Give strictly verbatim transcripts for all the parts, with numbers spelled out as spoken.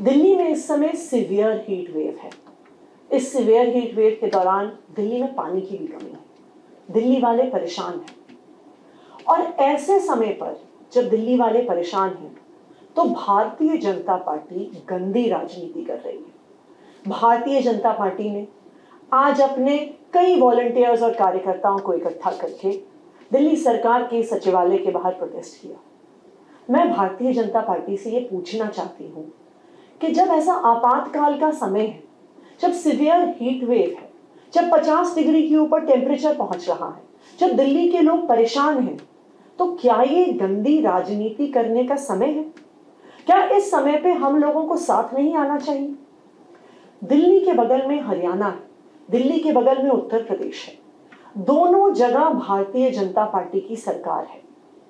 दिल्ली में इस समय सीवियर हीट वेव है। इस सीवियर हीट वेव के दौरान दिल्ली में पानी की भी कमी है। दिल्ली वाले परेशान हैं और ऐसे समय पर जब दिल्ली वाले परेशान हैं तो भारतीय जनता पार्टी गंदी राजनीति कर रही है। भारतीय जनता पार्टी ने आज अपने कई वॉलंटियर्स और कार्यकर्ताओं को इकट्ठा करके दिल्ली सरकार के सचिवालय के बाहर प्रोटेस्ट किया। मैं भारतीय जनता पार्टी से ये पूछना चाहती हूँ कि जब ऐसा आपातकाल का समय है, जब सीवियर हीट वेव है, जब पचास डिग्री के ऊपर टेम्परेचर पहुंच रहा है, जब दिल्ली के लोग परेशान हैं, तो क्या ये गंदी राजनीति करने का समय है? क्या इस समय पे हम लोगों को साथ नहीं आना चाहिए? दिल्ली के बगल में हरियाणा है, दिल्ली के बगल में उत्तर प्रदेश है। दोनों जगह भारतीय जनता पार्टी की सरकार है।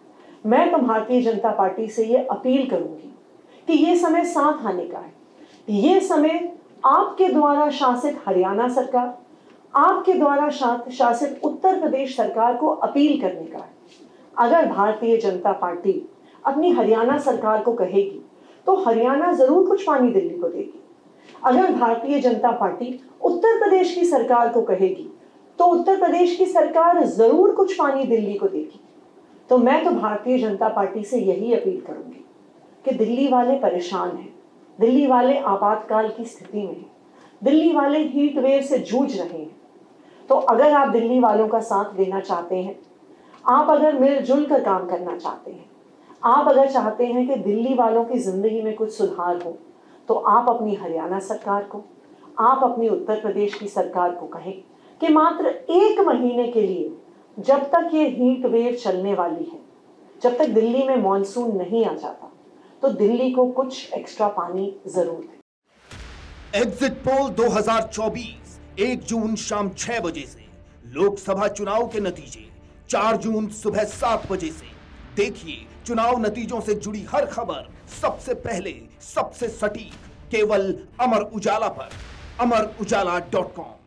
मैं तो भारतीय जनता पार्टी से ये अपील करूंगी कि ये समय साथ आने का है। ये समय आपके द्वारा शासित हरियाणा सरकार, आपके द्वारा शासित उत्तर प्रदेश सरकार को अपील करने का है। अगर भारतीय जनता पार्टी अपनी हरियाणा सरकार को कहेगी तो हरियाणा जरूर कुछ पानी दिल्ली को देगी। अगर भारतीय जनता पार्टी उत्तर प्रदेश की सरकार को कहेगी तो उत्तर प्रदेश की सरकार जरूर कुछ पानी दिल्ली को देगी। तो मैं तो भारतीय जनता पार्टी से यही अपील करूंगी कि दिल्ली वाले परेशान हैं, दिल्ली वाले आपातकाल की स्थिति में हैं, दिल्ली वाले हीट वेव से जूझ रहे हैं। तो अगर आप दिल्ली वालों का साथ देना चाहते हैं, आप अगर मिलजुल कर काम करना चाहते हैं, आप अगर चाहते हैं कि दिल्ली वालों की जिंदगी में कुछ सुधार हो, तो आप अपनी हरियाणा सरकार को, आप अपनी उत्तर प्रदेश की सरकार को कहें कि मात्र एक महीने के लिए, जब तक ये हीट वेव चलने वाली है, जब तक दिल्ली में मॉनसून नहीं आ जाता, तो दिल्ली को कुछ एक्स्ट्रा पानी जरूर दे। एग्जिट पोल दो हज़ार चौबीस एक जून शाम छह बजे से, लोकसभा चुनाव के नतीजे चार जून सुबह सात बजे से। देखिए चुनाव नतीजों से जुड़ी हर खबर सबसे पहले, सबसे सटीक, केवल अमर उजाला पर, अमर उजाला डॉट कॉम।